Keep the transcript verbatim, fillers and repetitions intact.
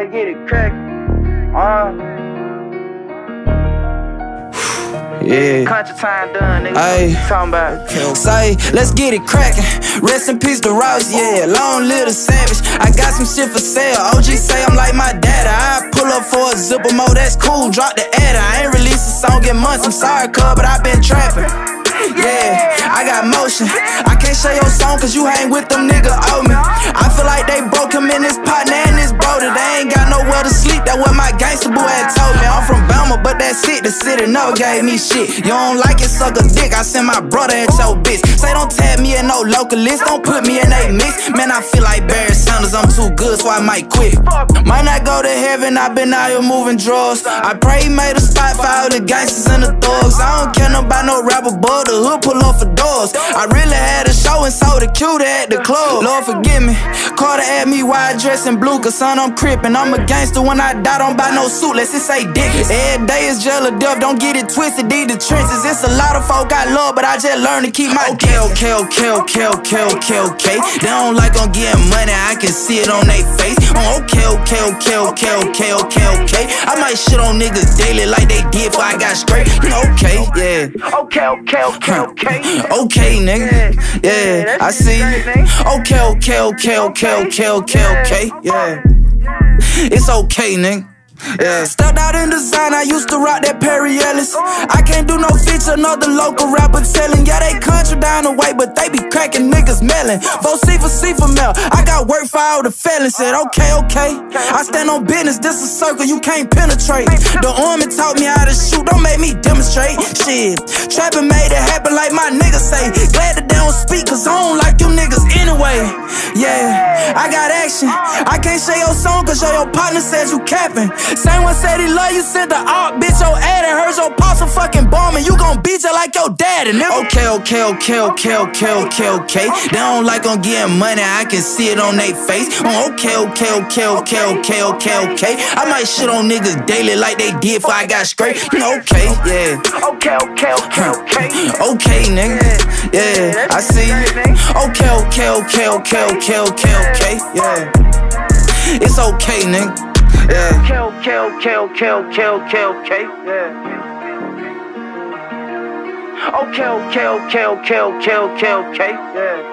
Let's get it crackin'. Uh. Yeah. Country time done, nigga. Ay. Talking about. Say, let's get it crackin'. Rest in peace to Ross, yeah. Long live the savage. I got some shit for sale. O G say I'm like my daddy. I pull up for a zipper mo, that's cool. Drop the adder. I ain't released a song in months. I'm sorry, cuz, but I been trapping. Yeah, I got motion. I can't share your song cause you hang with them niggas owe me. I feel like they broke him in his partner and his brother. They ain't got nowhere to sleep, that's what my gangsta boo had told me. I'm from Bama, but that's it, the city never gave me shit. You don't like it, suck a dick, I send my brother at your bitch. Say don't tag me in no local list, don't put me in a mix. Man, I feel like Barry Sanders, I'm too good, so I might quit. Might not go to heaven, I been out here moving drugs. I pray he made a spot for all the gangsters and the thugs. I don't care no about no rapper, but the hood pull up for doors. I really had a show and sold a cutie at the club. Lord forgive me, Carter asked me why I dress in blue, cause son I'm crippin'. I'm a gangster, when I die don't buy no suit, let's just say dick. Every day is jail or death, don't get it twisted, these the trenches. It's a lot of folk I love, but I just learned to keep my okay, okay, okay, okay, okay, okay, okay. They don't like on getting money, I can see it on they face. I'm okay, okay, okay, okay, okay, okay, okay. I might shit on niggas daily like they did before I got straight. Okay, yeah. Okay, okay, okay, okay. Okay, nigga. Yeah, I see. Okay, okay, okay, okay, okay, okay, okay. Yeah. It's okay, nigga. Yeah. Stepped out in design, I used to rock that Perry Ellis. I can't do no feature, another local rapper telling. Yeah, they country down the way, but they be cracking niggas melon. Go Ceefa, Ceefa mail. I got work for all the felons. Said, okay, okay. I stand on business, this a circle you can't penetrate. The army taught me how to shoot, don't make me demonstrate. Shit, trapping made it happen like my niggas say. Glad that they don't speak, cause I don't like you niggas anyway. Yeah, I got action. I can't share your song, cause your partner says you capping. Same one said he love you, sent the op, bitch, your ad and heard your pops a fucking bomb and you gon' beat you like your daddy, nigga. Okay, okay, okay, okay, okay, okay, okay. They don't like on getting money, I can see it on they face. I'm okay, okay, okay, okay, okay, okay, okay. I might shit on niggas daily like they did before I got straight. Okay, yeah. Okay, okay, okay, okay. Okay, nigga. Yeah, I see. Okay, okay, okay, okay, okay, okay, okay. Yeah. It's okay, nigga. Yeah. Okay, okay, okay, okay, okay, okay, okay. Yeah. Okay, okay, okay, okay, okay, okay, okay. Yeah.